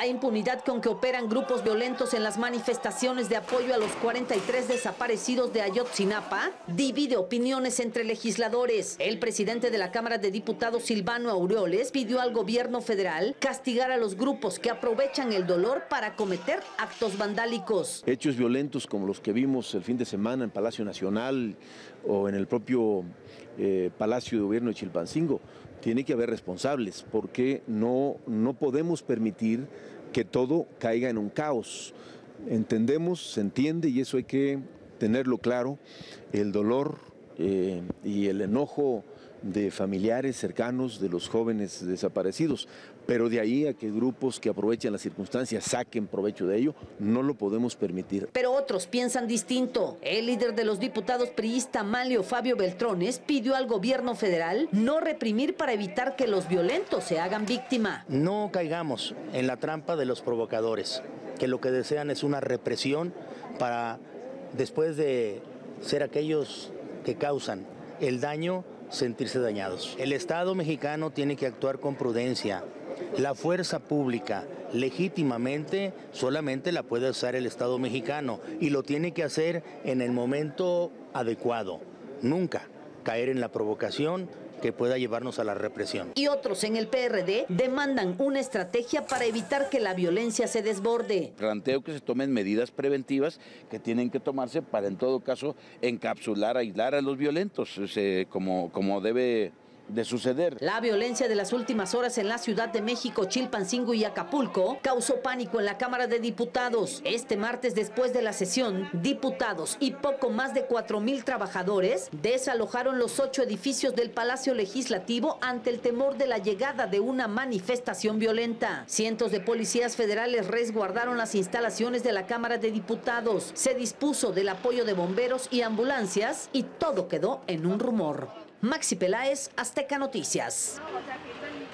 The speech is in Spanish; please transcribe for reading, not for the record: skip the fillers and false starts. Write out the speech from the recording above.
La impunidad con que operan grupos violentos en las manifestaciones de apoyo a los 43 desaparecidos de Ayotzinapa divide opiniones entre legisladores. El presidente de la Cámara de Diputados, Silvano Aureoles, pidió al gobierno federal castigar a los grupos que aprovechan el dolor para cometer actos vandálicos. Hechos violentos como los que vimos el fin de semana en Palacio Nacional o en el propio Palacio de Gobierno de Chilpancingo, tiene que haber responsables, porque no podemos permitir que todo caiga en un caos. Entendemos, se entiende, y eso hay que tenerlo claro, el dolor y el enojo de familiares cercanos de los jóvenes desaparecidos, pero de ahí a que grupos que aprovechan las circunstancias saquen provecho de ello, no lo podemos permitir. Pero otros piensan distinto. El líder de los diputados priista Manlio Fabio Beltrones pidió al gobierno federal no reprimir para evitar que los violentos se hagan víctima. No caigamos en la trampa de los provocadores, que lo que desean es una represión para, después de ser aquellos que causan el daño, sentirse dañados. El Estado mexicano tiene que actuar con prudencia. La fuerza pública legítimamente solamente la puede usar el Estado mexicano y lo tiene que hacer en el momento adecuado. Nunca caer en la provocación que pueda llevarnos a la represión. Y otros en el PRD demandan una estrategia para evitar que la violencia se desborde. Planteo que se tomen medidas preventivas que tienen que tomarse para, en todo caso, encapsular, aislar a los violentos, como debe de suceder. La violencia de las últimas horas en la Ciudad de México, Chilpancingo y Acapulco causó pánico en la Cámara de Diputados. Este martes, después de la sesión, diputados y poco más de 4,000 trabajadores desalojaron los 8 edificios del Palacio Legislativo ante el temor de la llegada de una manifestación violenta. Cientos de policías federales resguardaron las instalaciones de la Cámara de Diputados. Se dispuso del apoyo de bomberos y ambulancias y todo quedó en un rumor. Maxi Peláez, Azteca Noticias.